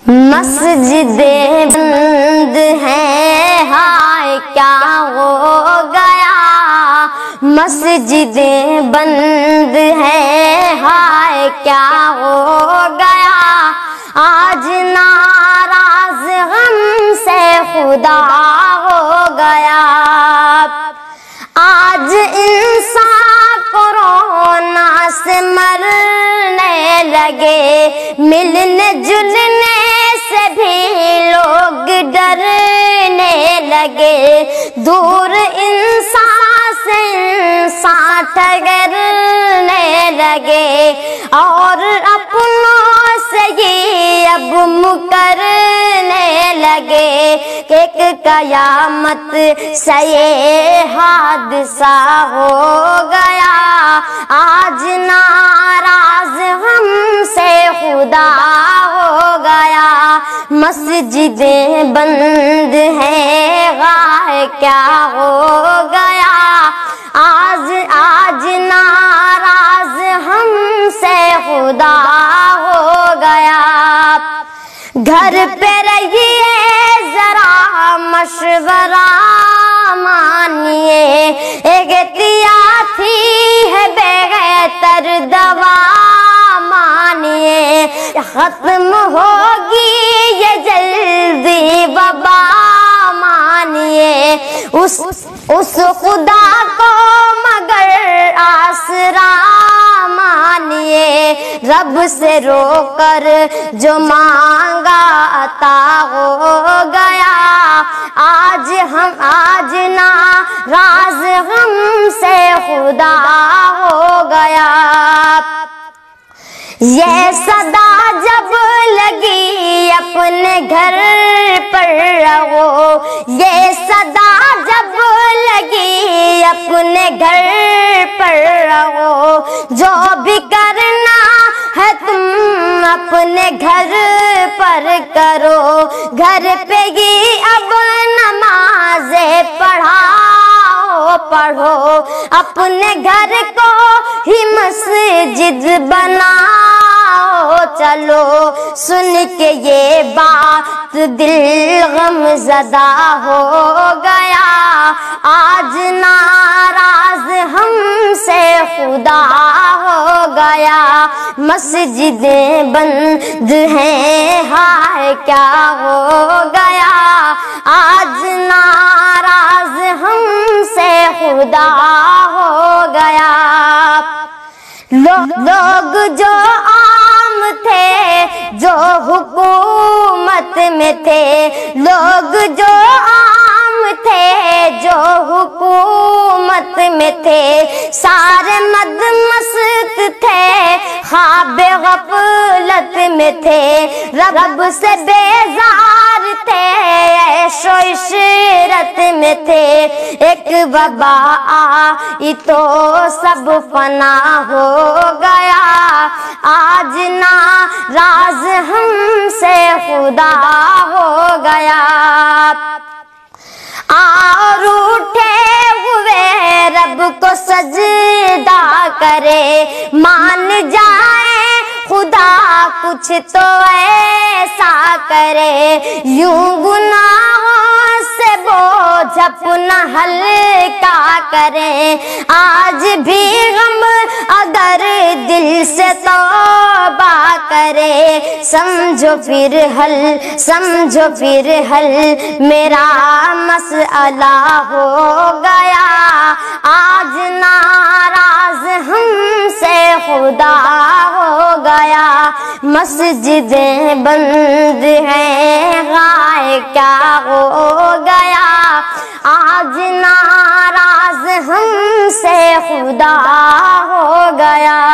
مسجدیں بند ہیں، ہائے کیا ہو گیا، مسجدیں بند ہیں، ہائے کیا ہو گیا، آج ناراض غم سے خدا ہو گیا، آج انسان کورونا سے مرنے لگے، ملنے جلنے سے بھی لوگ ڈرنے لگے، دور انسان سے انسان ٹھگرنے لگے، اور اپنوں سے ہی اب مکرنے لگے، ایک قیامت سے یہ حادثہ ہو گیا، آج ناراض ہم سے خدا ہو گیا، مسجدیں بند ہیں، غائے کیا ہو گیا، آج ناراض ہم سے خدا ہو گیا، گھر پہ رہیے ذرا مشورہ مانیے، ایک احتیاطی ہے بہتر دوا مانیے، ختم ہوگی یہ جلدی وبا مانیے، اس خدا کو مگر آسرا مانیے، رب سے رو کر جو مانگا عطا ہو گیا، آج ناراض ہم سے خدا ہو گیا، یہ صدا جب لگی اپنے گھر پر رہو، یہ صدا جب لگی اپنے گھر پر رہو، جو بھی کرنا ہے تم اپنے گھر پر کرو، گھر پہ ہی اب نمازیں پڑھو، اپنے گھر کو ہی مسجد بناؤ، چلو سن کے یہ بات دل غم زدہ ہو گیا، آج ناراض ہم سے خدا ہو گیا، مسجدیں بند ہیں، ہائے کیا ہو گیا، آج ناراض ہم سے خدا ہو گیا، لوگ جو عام تھے جو حکومت میں تھے، لوگ جو عام تھے جو حکومت میں تھے، سارے مد مست تھے، خواب غفلت میں تھے، رب سے بیزار تھے، عیش و عشرت میں تھے، ایک وبا آئی تو سب فنا ہو گیا، آج ناراض ہم سے خدا ہو گیا، اور اٹھے ہوئے رب کو سجدہ کرے، مان جائے خدا کچھ تو ایسا کرے، یوں گناہوں سے بوجھ اپنا ہلکا کرے، آج بھی غم اگر دل سے توبہ کرے، سمجھو پھر حل میرا مسئلہ ہو گیا، آج ناراض ہم سے خدا ہو گیا، مسجدیں بند ہیں، غائے کیا ہو گیا، آج ناراض ہم سے خدا ہو گیا۔